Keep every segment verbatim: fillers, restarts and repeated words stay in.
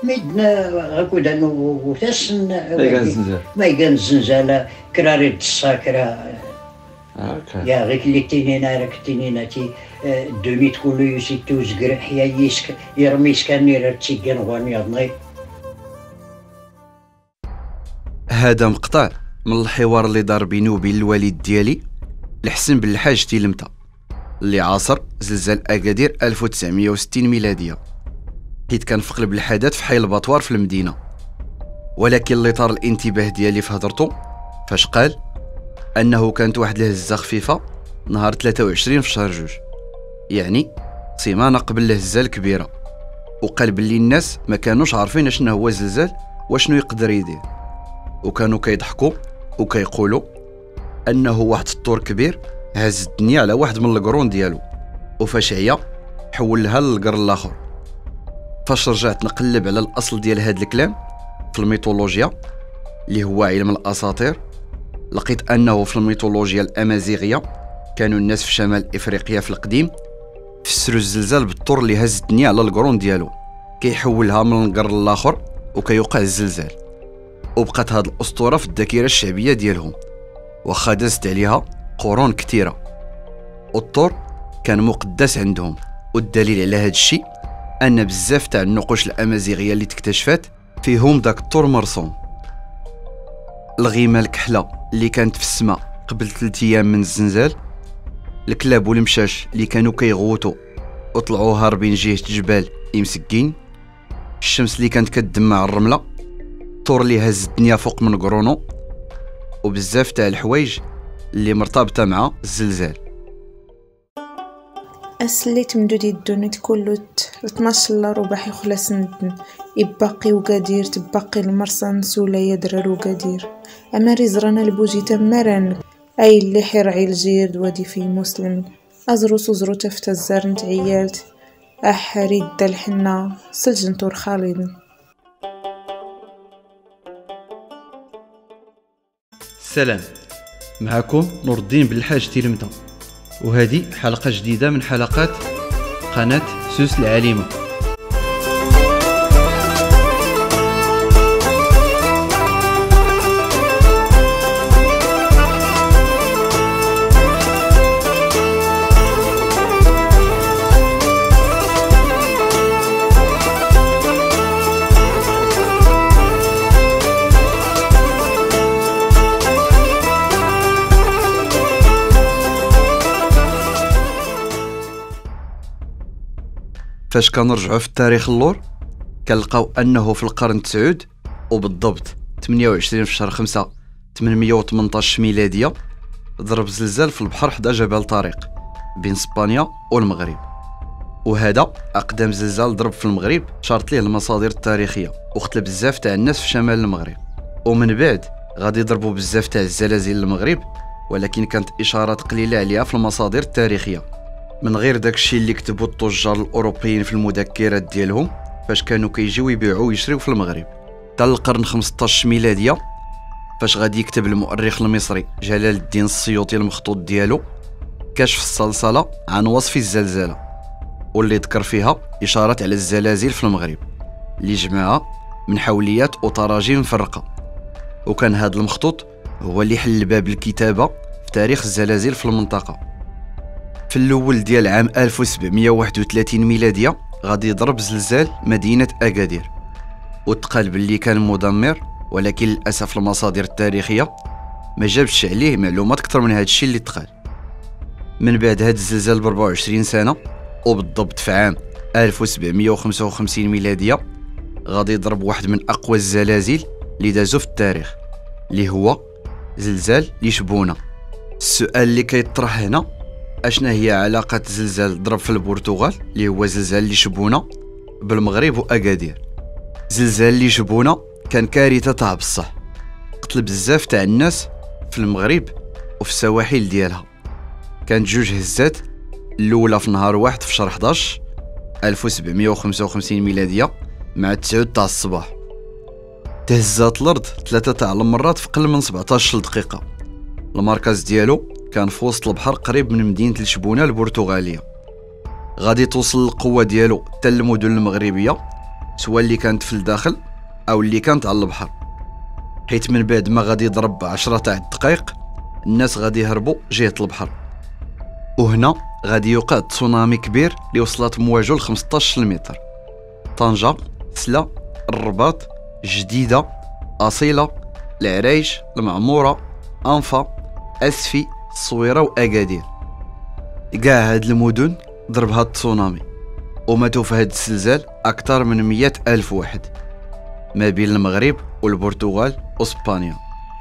ميدنا غاكودا نو تاسن ما كان الزنزال ما كان الزنزال كراري الساكرا هكا يا غيك اللي تينينا راك تينيناتي دومي تقول له يسيتو زكر حيا يسك يرمي سكاني راه تيكان غواني اضني. هذا مقطع من الحوار اللي دار بيني وبين الوالد ديالي الحسن بن الحاج تيلمتا اللي عاصر زلزال اكادير ألف وتسعمية وستين ميلاديه، حيت كان في قلب الحدث في حي البطوار في المدينه. ولكن اللي طار الانتباه ديالي في هضرته فاش قال انه كانت واحد الهزه خفيفه نهار ثلاثة وعشرين في شهر جوج، يعني سيمانه قبل الهزه الكبيره، وقال بلي الناس ما كانوش عارفين شنو هو الزلزال وشنو يقدر يدير، وكانوا كيضحكوا وكيقولوا انه واحد الطور كبير هز الدنيا على واحد من القرون ديالو، وفاش عيا حولها للقرن الاخر. فاش رجعت نقلب على الاصل ديال هاد الكلام في الميثولوجيا اللي هو علم الاساطير، لقيت انه في الميثولوجيا الامازيغيه كانوا الناس في شمال افريقيا في القديم فسروا الزلزال بالطور اللي هز الدنيا على القرون ديالو كيحولها من القرن الاخر وكيوقع الزلزال. وبقات هاد الاسطوره في الذاكره الشعبيه ديالهم واخا دازت عليها قرون كثيره، والطور كان مقدس عندهم. والدليل على هاد الشيء ان بزاف تاع النقوش الامازيغيه اللي تكتشفات فيهم داك الطور مرسوم. الغيمه الكحله اللي كانت في السماء قبل ثلاث ايام من الزلزال، الكلاب والمشاش اللي كانوا كيغوتوا وطلعوا هاربين جهه جبال مسكين، الشمس اللي كانت كتدمع الرمله، الطور اللي هز الدنيا فوق من قرونو، وبزاف تاع الحوايج اللي مرتبطه مع الزلزال. أسليت مدودي الدونيت كله اثناش الله رباحي خلاص ندن يبقي وقادير تبقي المرسى نسولا يدرر وقادير أما رزرنا البوجي تمرن أي اللي حرعي الجيرد ودي في مسلم أزرو سزرو تفت الزار نتعيالت أحريد الحنا سجن تور خالد. سلام، معكم نور الدين بن الحاج تيلمتا، وهذه حلقة جديدة من حلقات قناة سوس العليمة. فاش كنرجعوا في التاريخ اللور كنلقاو انه في القرن التسعود وبالضبط ثمانية وعشرين في شهر خمسة ثمانمية وثمنطاش ميلاديه ضرب زلزال في البحر حدا جبل طارق بين اسبانيا والمغرب. وهذا اقدم زلزال ضرب في المغرب شارت ليه المصادر التاريخيه، وقتل بزاف تاع الناس في شمال المغرب. ومن بعد غادي يضربوا بزاف تاع الزلازل للمغرب، ولكن كانت اشارات قليله عليها في المصادر التاريخيه، من غير داكشي اللي كتبوا التجار الاوروبيين في المذكرات ديالهم فاش كانوا كيجيو يبيعوا ويشريو في المغرب. حتى القرن خمسطاش ميلاديه فاش غادي يكتب المؤرخ المصري جلال الدين السيوطي المخطوط ديالو كشف الصلصله عن وصف الزلزله، واللي ذكر فيها اشارات على الزلازل في المغرب اللي جمعها من حوليات وتراجم مفرقه. وكان هذا المخطوط هو اللي حل باب الكتابه في تاريخ الزلازل في المنطقه. في الاول ديال عام ألف وسبعمية وواحد وثلاثين ميلاديه غادي يضرب زلزال مدينه اكادير، وتقال باللي كان مدمر، ولكن للاسف المصادر التاريخيه ما جابش عليه معلومات اكثر من هذا الشيء اللي تقال. من بعد هذا الزلزال ب أربعة وعشرين سنه وبالضبط في عام ألف وسبعمية وخمسة وخمسين ميلاديه غادي يضرب واحد من اقوى الزلازل اللي دازو في التاريخ اللي هو زلزال لشبونه. السؤال اللي كيطرح هنا اشنا هي علاقه زلزال ضرب في البرتغال اللي هو زلزال لشبونه بالمغرب واكادير؟ زلزال لشبونه كان كارثه تاع بصح، قتل بزاف تاع الناس في المغرب وفي السواحل ديالها. كانت جوج هزات، الاولى في نهار واحد في شهر حداش ألف وسبعمية وخمسة وخمسين ميلاديه مع تسعود تاع الصباح. تهزات الارض ثلاثه تاع المرات في اقل من سبعطاش دقيقه. المركز ديالو كان في وسط البحر قريب من مدينه لشبونه البرتغاليه. غادي توصل القوه ديالو حتى المدن المغربيه سواء اللي كانت في الداخل او اللي كانت على البحر، حيت من بعد ما غادي يضرب عشرة تاع الدقائق الناس غادي يهربوا جهة البحر. وهنا غادي يوقع تسونامي كبير اللي وصلت مواجهه ل خمسطاش متر. طنجة، سلا، الرباط، جديدة، أصيلة، العرايش، المعمورة، أنفا، أسفي، الصويرة وأكادير، كاع هاد المدن ضربها التسونامي، وماتوا في هاد الزلزال أكثر من مئة ألف واحد ما بين المغرب والبرتغال وإسبانيا.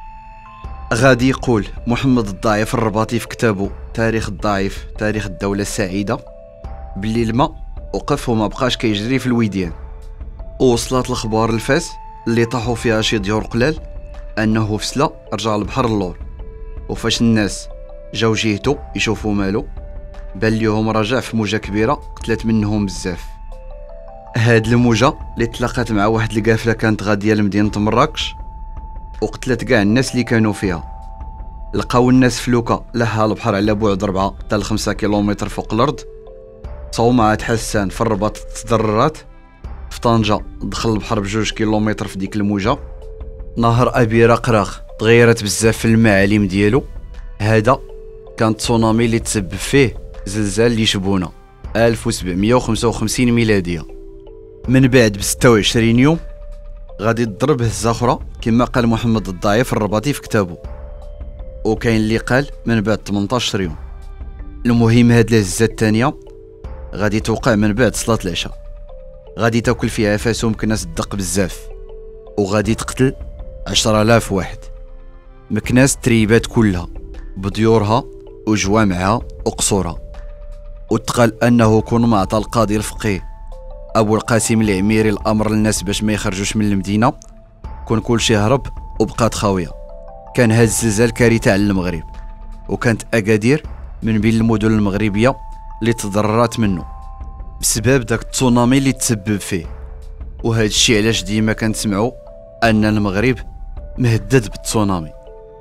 غادي يقول محمد الضعيف الرباطي في كتابه تاريخ الضعيف تاريخ الدولة السعيدة باللي الماء وقف وما بقاش كيجري في الوديان. ووصلت الأخبار الفاس اللي طاحوا فيها شي ديور قلال أنه في سلا رجع البحر اللور، وفاش الناس جاو جهتو يشوفوا مالو بان ليهم رجع في موجة كبيرة قتلت منهم بزاف. هاد الموجة اللي تلاقات مع واحد القافلة كانت غادية لمدينة مراكش وقتلت كاع الناس اللي كانوا فيها. لقاو الناس فلوكة لها البحر على بعد ربعة حتى لخمسة كيلومتر فوق الأرض. صومعة حسان في الرباط تضررات. في طنجة دخل البحر بجوج كيلومتر في ديك الموجة. نهر أبي رقراق تغيرت بزاف في المعالم ديالو. هذا كان تسونامي اللي تسبب فيه زلزال لشبونة ألف وسبعمية وخمسة وخمسين ميلادية. من بعد بستة وعشرين يوم غادي تضرب هزة أخرى كما قال محمد الضعيف الرباطي في كتابه، وكاين اللي قال من بعد ثمنطاش يوم. المهم هاد الهزة الثانية غادي توقع من بعد صلاة العشاء، غادي تاكل فيها فاس ومكناس الدق بزاف، وغادي تقتل عشرة آلاف واحد. مكناس تريبات كلها بديورها وجوامعها وقصورها. وتقال انه كون ما عطى القاضي الفقيه ابو القاسم العميري الامر للناس باش ما يخرجوش من المدينه كون كلشي هرب وبقات خاويه. كان هذا الزلزال كارثه على المغرب، وكانت اكادير من بين المدن المغربيه اللي تضررت منه بسبب داك التسونامي اللي تسبب فيه. وهذا الشيء علاش ديما كنسمعوا ان المغرب مهدد بالتسونامي.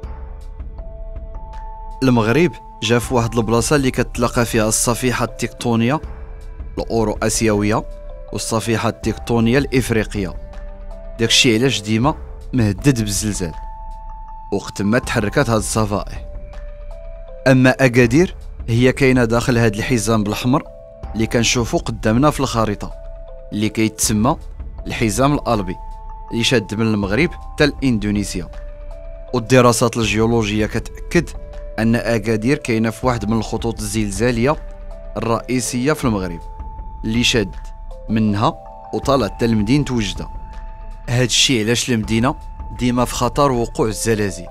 المغرب جا في واحد البلاصه اللي كتلاقى فيها الصفيحه التكتونيه الاورو اسيويه والصفيحه التكتونيه الافريقيه. داكشي علاش ديما مهدد بالزلزال وقت ما تحركات هاد الصفائح. اما اكادير هي كاينه داخل هاد الحزام بالاحمر اللي كنشوفو قدامنا في الخريطه اللي كيتسمى الحزام الالبي اللي شاد من المغرب حتى لاندونيسيا. والدراسات الجيولوجيه كتاكد ان اكادير كاينه في واحد من الخطوط الزلزاليه الرئيسيه في المغرب اللي شاد منها وطلع حتى لمدينه وجده. هاد الشيء علاش المدينه ديما في خطر وقوع الزلازل.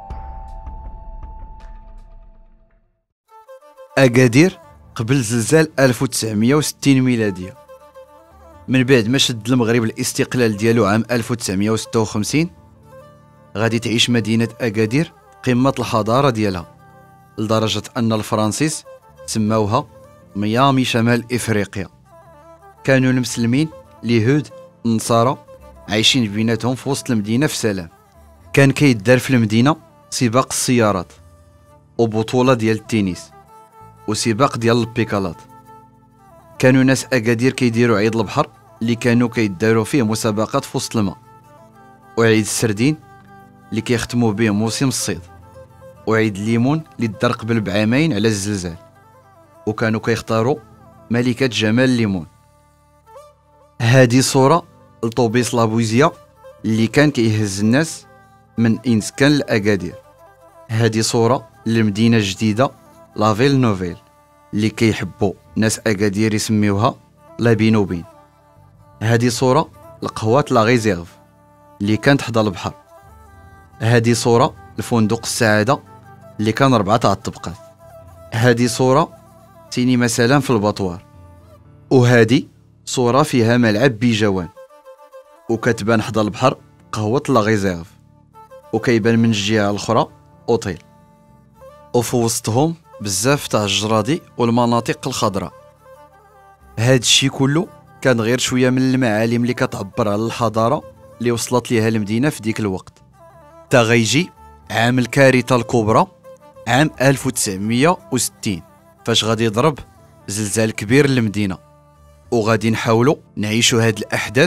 اكادير قبل زلزال ألف وتسعمية وستين ميلاديه. من بعد ما شد المغرب الاستقلال ديالو عام ألف وتسعمية وستة وخمسين غادي تعيش مدينه اكادير قمه الحضاره ديالها، لدرجه ان الفرنسيس سماوها ميامي شمال افريقيا. كانوا المسلمين اليهود النصارى عايشين بيناتهم في وسط المدينه في سلام. كان كيدار في المدينه سباق السيارات وبطوله ديال التنس وسباق ديال البيكالات. كانوا ناس اكادير كيديروا عيد البحر اللي كانوا كيداروا فيه مسابقات في وسط الماء، وعيد السردين اللي كيختموا به موسم الصيد، وعيد الليمون اللي دار قبل بعامين على الزلزال وكانوا كيختاروا ملكة جمال الليمون. هذه صورة لطوبيس لابوزيا اللي كان كيهز الناس من إنسكان لأكادير. هذه صورة للمدينة الجديدة لافيل نوفيل اللي كيحبوا ناس أكادير يسميوها لا بينوبين. هذه صورة لقهوات لا ريزيرف اللي كانت حدا البحر. هذه صورة لفندق السعادة اللي كان ربعة تاع الطبقات. هذه صورة سينما سلام في البطوار. وهذه صورة فيها ملعب بيجوان وكتبان حدا البحر قهوة لا ريزيرف، وكيبان من الجهة الأخرى أوتيل، وفي وسطهم بزاف تاع الجرادي والمناطق الخضراء. هاد الشي كله كان غير شوية من المعالم اللي كتعبر على الحضارة اللي وصلت ليها المدينة في ديك الوقت. تا غيجي عام الكارثة الكبرى عام ألف وتسعمية وستين فاش غادي يضرب زلزال كبير للمدينة، وغادي نحاولوا نعيشوا هاد الأحداث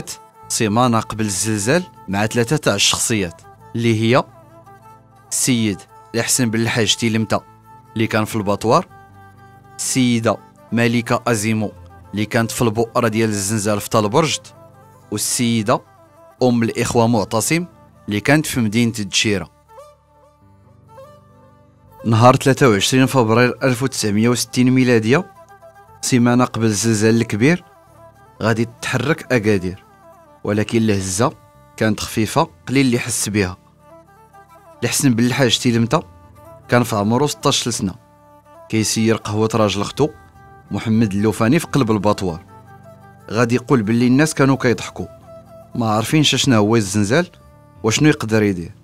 سيمانة قبل الزلزال مع ثلاثة تاع الشخصيات اللي هي السيد الحسن بن الحاج تيلمتا اللي كان في الباطوار، السيدة ملكة أزيمو اللي كانت في البؤرة ديال الزنزال في طالبرجت، والسيدة أم الإخوة معتصم اللي كانت في مدينة الدشيرة. نهار ثلاثة وعشرين فبراير ألف وتسعمية وستين ميلادية، سيمانة قبل الزلزال الكبير، غادي تتحرك أكادير، ولكن الهزة كانت خفيفة قليل اللي حس بها. الحسن بن الحاج تيلمتا كان في عمره ستاش سنة، كيسير قهوة راجل اختو محمد اللوفاني في قلب الباطوار. غادي يقول باللي الناس كانوا كيضحكوا، ما عارفينش شنو هو الزنزال وشنو يقدر يدير،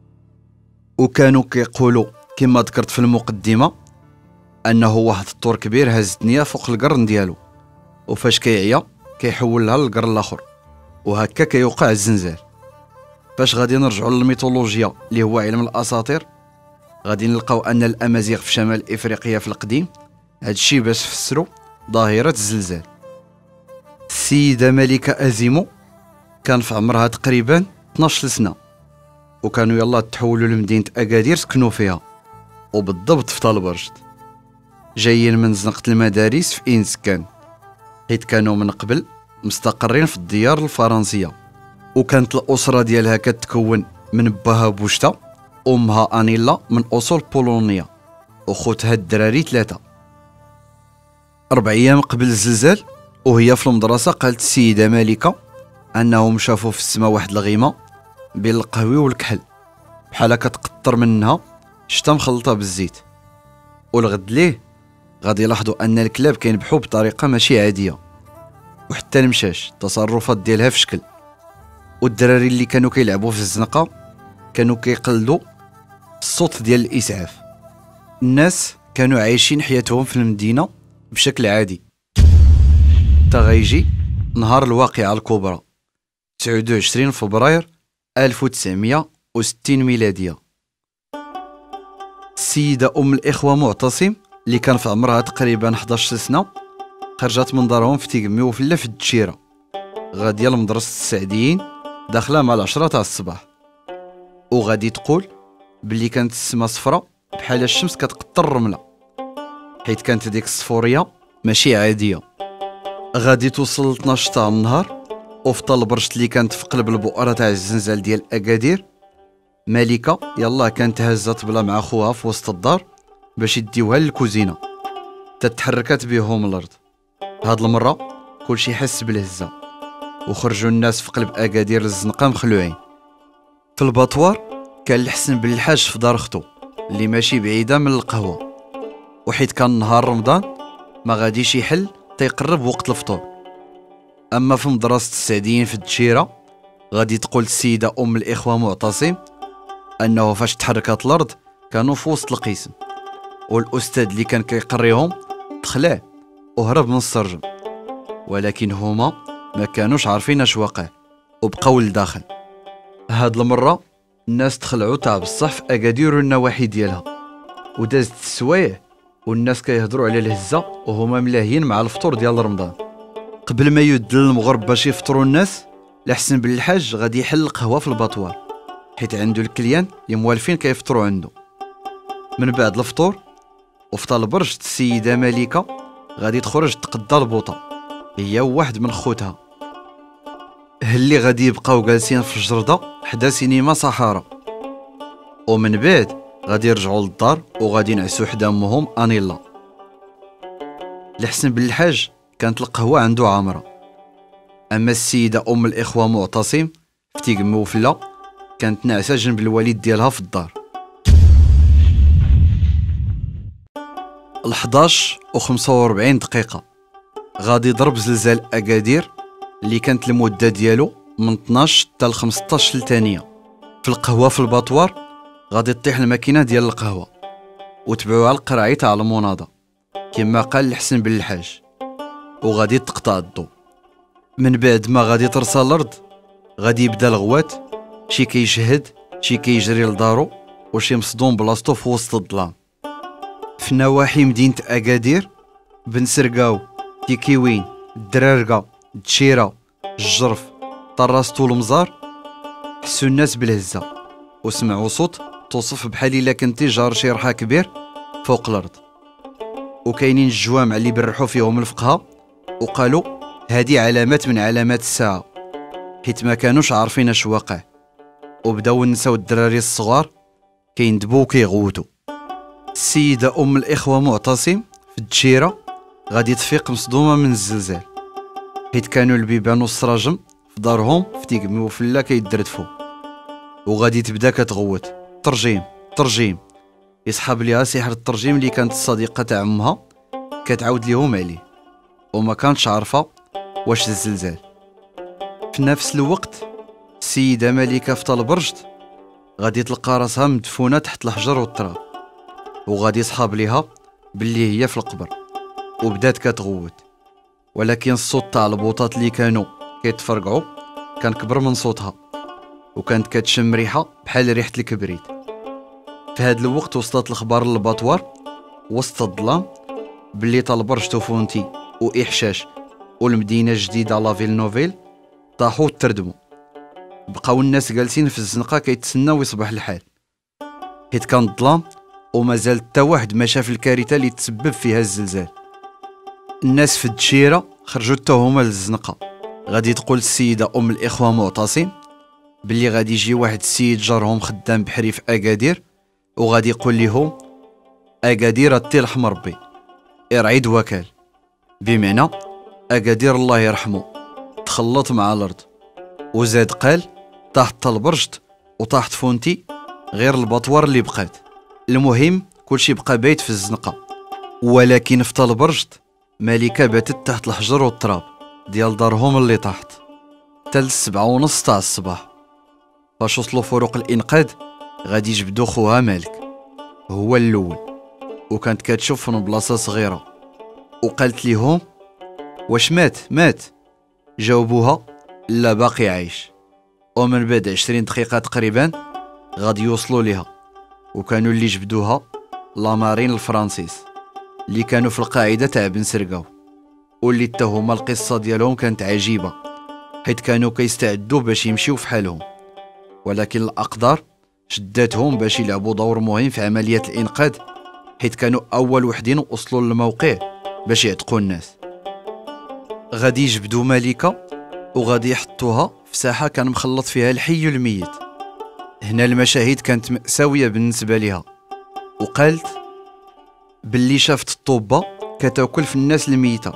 وكانوا كيقولوا كما ذكرت في المقدمة انه واحد الطور كبير هز الدنيا فوق القرن ديالو، وفاش كيعيا كيحولها للقرن الاخر، وهكا كيوقع الزنزال. فاش غادي نرجعوا للميثولوجيا اللي هو علم الاساطير، غادي نلقاو ان الامازيغ في شمال افريقيا في القديم هادشي باش فسروا ظاهره الزلزال. السيده ملكه ازيمو كان في عمرها تقريبا اثناش سنه، وكانوا يلا تحولوا لمدينه اكادير سكنوا فيها، وبالضبط في طالبرجت، جايين من زنقه المدارس في إنسكان، حيت كانوا من قبل مستقرين في الديار الفرنسيه. وكانت الاسره ديالها كتكون من باها بوشتا، امها انيلا من اصول بولونيه، وخوتها الدراري ثلاثه. اربع ايام قبل الزلزال وهي في المدرسه قالت السيده مالكه انهم شافوا في السماء واحد الغيمه بين القهوي والكحل، بحال كتقطر منها شتا مخلطه بالزيت. والغد ليه غادي يلاحظوا ان الكلاب كينبحوا بطريقه ماشي عاديه، وحتى المشاش التصرفات ديالها في شكل. والدراري اللي كانوا كيلعبوا في الزنقه كانوا كيقلدوا الصوت ديال الاسعاف. الناس كانوا عايشين حياتهم في المدينه بشكل عادي. تا غيجي نهار الواقعه الكبرى تسعة وعشرين فبراير ألف وتسعمية وستين ميلاديه. السيده ام الاخوه معتصم اللي كان في عمرها تقريبا حداش سنه خرجت من دارهم في تيقمي وفله في الدشيره، غاديه لمدرسه السعديين، داخله مع العشرة تاع الصباح، وغادي تقول باللي كانت السما صفراء بحال الشمس كتقطر الرمله، حيت كانت ديك الصفوريه ماشي عاديه. غادي توصل ل اثناش تاع النهار، وفي طالبرجت اللي كانت في قلب البؤره تاع الزنزال ديال اكادير، ملكه يلاه كانت هازت بلا مع خوها في وسط الدار باش يديوها للكوزينه، تتحركات بهم الارض. هاد المره كلشي حس بالهزه، وخرجوا الناس في قلب اكادير للزنقه مخلوعين. في الباطوار كان الحسن بن الحاج في دار اختو اللي ماشي بعيده من القهوه، وحيت كان نهار رمضان ما غاديش يحل تيقرب وقت الفطور. اما في مدرسه السعديين في الدشيره غادي تقول السيده ام الاخوه معتصم انه فاش تحركات الارض كانوا في وسط القسم، والاستاذ اللي كان كيقريهم تخلع وهرب من السرجم، ولكن هما ما كانوش عارفين اش واقع وبقاو لداخل. هاد المره الناس تخلعوا تاع بصح في اكادير والنواحي ديالها، ودازت السوايع والناس كيهضروا على الهزه وهما ملاهيين مع الفطور ديال رمضان. قبل ما يدل المغرب باش يفطروا الناس، الحسن بن الحاج غادي يحل القهوه في الباطوار، حيت عنده الكليان اللي موالفين كيفطروا عنده. من بعد الفطور وفي طالبرجت السيده ملكه غادي تخرج تقضى البوطه هي وواحد من خوتها، اللي غادي يبقاو جالسين في الجرده حدا سينما صحارى. ومن بعد غادي يرجعوا للدار وغادي ينعسوا حدا امهم انيلا. الحسن بن الحاج كانت القهوه عنده عامره، اما السيده ام الاخوه معتصم في تيقمي وفله كانت ناعسه جنب الوالد ديالها في الدار. الحداش وخمسة وربعين دقيقه غادي يضرب زلزال اكادير اللي كانت المده ديالو من اثناش حتى ل خمسطاش ثانيه. في القهوه في الباطوار غادي تطيح الماكينه ديال القهوه وتبعوها القراعي تاع المناضه كما قال الحسن بن الحاج، وغادي تقطع الضوء. من بعد ما غادي ترسى الارض غادي يبدا الغوات، شي كيشهد شي كيجري لدارو وشي مصدوم بلاصتو في وسط الظلام. في نواحي مدينه اكادير، بن سرقاو، تيكيوين، الدرارقه، الدشيره، الجرف، طرستو المزار، حسوا الناس بالهزة وسمعوا صوت توصف بحال إلا كنتي جار شي رحى كبير فوق الأرض، وكاينين الجوامع اللي برحوا فيهم الفقهاء وقالوا هذه علامات من علامات الساعة، حيت ما كانوش عارفين اش واقع، وبداو النساء والدراري الصغار كيندبوا وكيغوتوا. السيدة أم الإخوة معتصم في الدشيرة غادي تفيق مصدومة من الزلزال، حيت كانوا البيبان والسراجم في دارهم في تيقمي وفلا كيدردفوا، وغادي تبدا كتغوت ترجيم ترجيم. يسحب ليها سحر الترجيم اللي كانت الصديقة تاع امها كتعاود ليهم عليه، وما كانتش عارفة واش الزلزال. في نفس الوقت السيدة ملكة في طالبرجت غادي تلقى راسها مدفونة تحت الحجر والتراب، وغادي يصحاب ليها باللي هي في القبر، وبدات كتغوت. ولكن الصوت تاع البوطات اللي كانوا كيتفرقعوا كان كبر من صوتها، وكانت كتشم ريحة بحال ريحة الكبريت. في هذا الوقت وصلت الأخبار للباطوار وسط الظلام باللي طالبرجت وفونتي وإحشاش والمدينة الجديدة لافيل نوفيل طاحوا وتردموا. بقاو الناس جالسين في الزنقة كيتسناو يصبح الحال، حيت كان الظلام ومازال حتى واحد ما شاف الكارثة اللي تسبب فيها الزلزال. الناس في الدشيرة خرجوا حتى هما للزنقة. غادي تقول السيدة أم الإخوة معتصم باللي غادي يجي واحد السيد جارهم خدام بحري في أكادير، وغادي يقول لهم أكادير التلح ربي ارعيد وكال، بمعنى أكادير الله يرحمه تخلط مع الأرض. وزاد قال طاحت طالبرجت وطاحت فونتي غير البطوار اللي بقات. المهم كلشي بقى بايت في الزنقة، ولكن في طالبرجت ملكة باتت تحت الحجر والتراب ديال دارهم اللي طاحت حتى للسبعة ونص تاع الصباح. فاش وصلوا فرق الإنقاذ غادي يجبدوا خوها مالك هو الأول، وكانت كتشوف من بلاصة صغيرة، وقالت ليهم واش مات مات؟ جاوبوها لا باقي عايش. ومن بعد عشرين دقيقة تقريبا غادي يوصلوا ليها، وكانوا اللي جبدوها لامارين الفرنسيس اللي كانوا في القاعدة تاع بن سرقاو، واللي حتى هما القصة ديالهم كانت عجيبة، حيت كانوا كيستعدوا باش يمشيو في حالهم، ولكن الأقدار شداتهم باش يلعبوا دور مهم في عملية الإنقاذ، حيت كانوا أول وحدين وصلوا للموقع باش يعتقوا الناس. غادي يجبدوا ملكة وغادي يحطوها في ساحة كان مخلط فيها الحي والميت. هنا المشاهد كانت مأساوية بالنسبة لها، وقالت باللي شافت الطوبة كتاكل في الناس الميتة،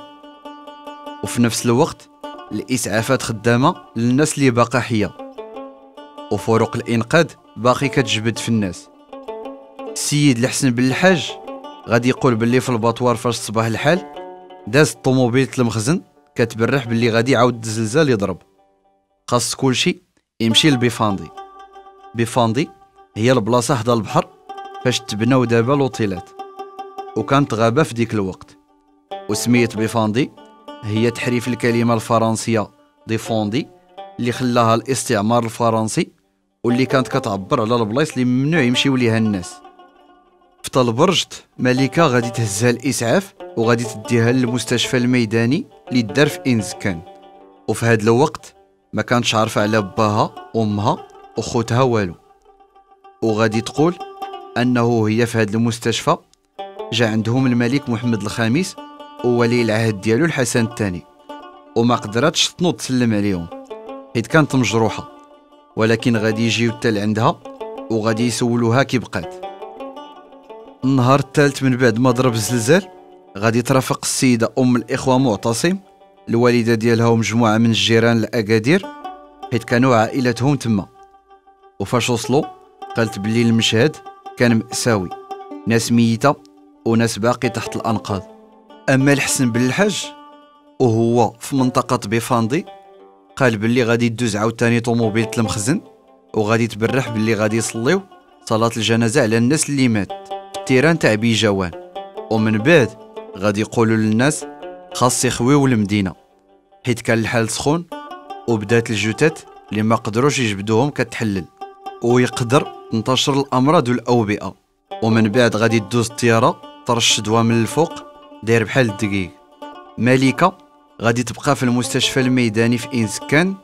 وفي نفس الوقت الإسعافات خدامة للناس اللي باقا حية، وفرق الإنقاذ باقي كتجبد في الناس. السيد الحسن بن الحاج غادي يقول باللي في الباطوار فاش صباح الحال داز الطوموبيلة المخزن كتبرح باللي غادي يعاود الزلزال يضرب، خاص كلشي يمشي لبيفاندي. بيفاندي هي البلاصة حدا البحر فاش تبناو دابا لوطيلات، وكانت غابة في ديك الوقت، وسميت بيفاندي هي تحريف الكلمة الفرنسية ديفوندي اللي خلاها الاستعمار الفرنسي، واللي كانت كتعبر على البلايص اللي ممنوع يمشيو ليها الناس. في طالبرجت ملكة غادي تهزها الإسعاف وغادي تديها للمستشفى الميداني اللي دار في إنزكان، وفي هذا الوقت ما كانتش عارفة على باها وامها وخوتها والو. وغادي تقول أنه هي في هذا المستشفى جا عندهم الملك محمد الخامس وولي العهد ديالو الحسن الثاني، وما قدرتش تنوض تسلم عليهم حيت كانت مجروحة، ولكن غادي يجيو حتى لعندها وغادي يسولوها كي بقات. النهار الثالث من بعد ما ضرب الزلزال غادي ترافق السيدة أم الإخوة معتصم الوالدة ديالها ومجموعة من الجيران الأكادير، حيت كانوا عائلتهم تما. وفاش وصلوا قالت بلي المشهد كان مأساوي، ناس ميتة وناس باقي تحت الأنقاض. أما الحسن بن الحاج وهو في منطقة بيفاندي قال بلي غادي يدوز عاوتاني طوموبيلة المخزن وغادي تبرح بلي غادي يصليو صلاة الجنازة على الناس اللي مات في التيران تاع بيجوان، ومن بعد غادي يقولوا للناس خاص يخويو المدينة حيت كان الحال سخون، وبدات الجثث اللي ما قدروش يجبدوهم كتحلل ويقدر تنتشر الأمراض والأوبئة. ومن بعد غادي تدوز الطيارة ترش دواء من الفوق داير بحال الدقيق. ملكة غادي تبقى في المستشفى الميداني في إنزكان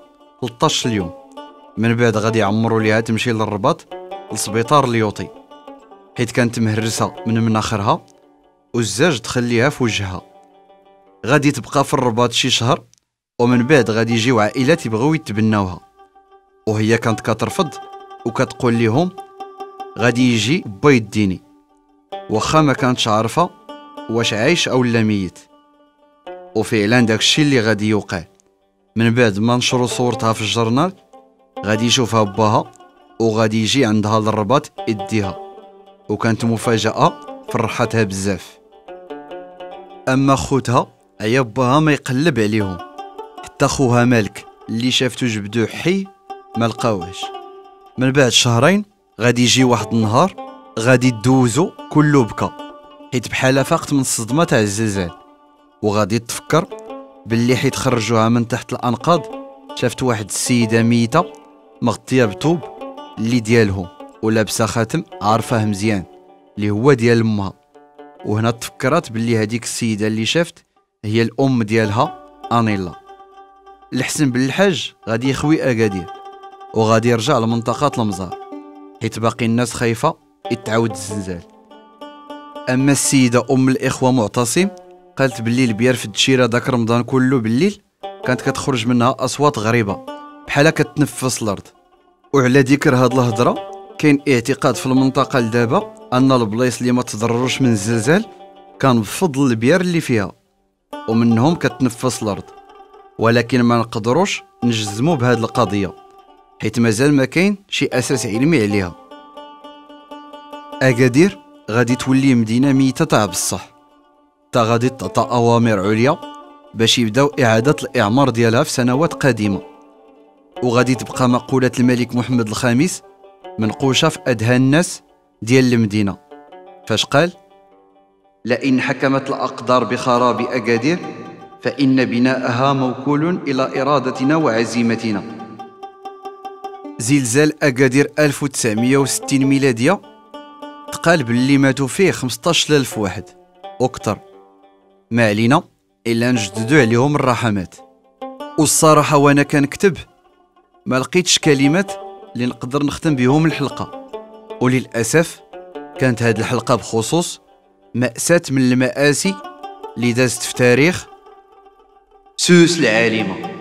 ثلاثة عشر اليوم. من بعد غادي يعمروا ليها تمشي للرباط لسبيطار اليوطي، حيت كانت مهرسه من مناخرها والزاج تخليها في وجهها. غادي تبقى في الرباط شي شهر، ومن بعد غادي يجيو عائلات يبغيو يتبناوها، وهي كانت كترفض وكتقول لهم غادي يجي با يديني، واخا ما كانتش عارفه واش عايش او لا ميت. وفعلا داكشي اللي غادي يوقع. من بعد ما نشروا صورتها في الجورنال غادي يشوفها باها وغادي يجي عندها للرباط يديها، وكانت مفاجأة فرحتها بزاف. اما خوتها عيا باها ما يقلب عليهم، حتى خوها مالك اللي شافتو جبدو حي ما لقاوهش. من بعد شهرين غادي يجي واحد النهار غادي دوزو كله بكى، حيت بحالها فاقت من الصدمه تاع الزلزال، وغادي تفكر باللي حيت خرجوها من تحت الانقاض شافت واحد السيده ميته مغطيه بطوب اللي ديالهم ولابسه خاتم عارفاه مزيان اللي هو ديال امها. وهنا تفكرت باللي هذيك السيده اللي شافت هي الام ديالها انيلا. الحسن بالحاج غادي يخوي اكادير وغادي يرجع لمنطقه المزار، حيت باقي الناس خايفه يتعاود الزلزال. اما السيده ام الاخوه معتصم قالت باللي البيار في الدشيره داك رمضان كله بالليل كانت كتخرج منها اصوات غريبه بحال كتنفس الارض. وعلى ذكر هاد الهضره كاين اعتقاد في المنطقه لدابا ان البلايص اللي ما تضرروش من الزلزال كان بفضل البيار اللي فيها ومنهم كتنفس الارض، ولكن ما نقدروش نجزموا بهاد القضيه حيت مازال ما كاين شي اساس علمي عليها. اكادير غادي تولي مدينه ميته تاع بصح، تا غادي تعطى اوامر عليا باش يبداو اعاده الاعمار ديالها في سنوات قادمه. وغادي تبقى مقوله الملك محمد الخامس منقوشه في اذهان الناس ديال المدينه، فاش قال: لئن حكمت الاقدار بخراب اكادير فان بناءها موكول الى ارادتنا وعزيمتنا. زلزال اكادير ألف وتسعمية وستين ميلاديه تقال باللي ماتوا فيه خمسطاش ألف واحد وكتر، ما علينا الا نجددوا عليهم الرحمات. والصراحه وانا كنكتب ما لقيتش كلمات اللي نقدر نختم بهم الحلقه، وللاسف كانت هذه الحلقه بخصوص مأساة من المآسي اللي دازت في تاريخ سوس العالمه.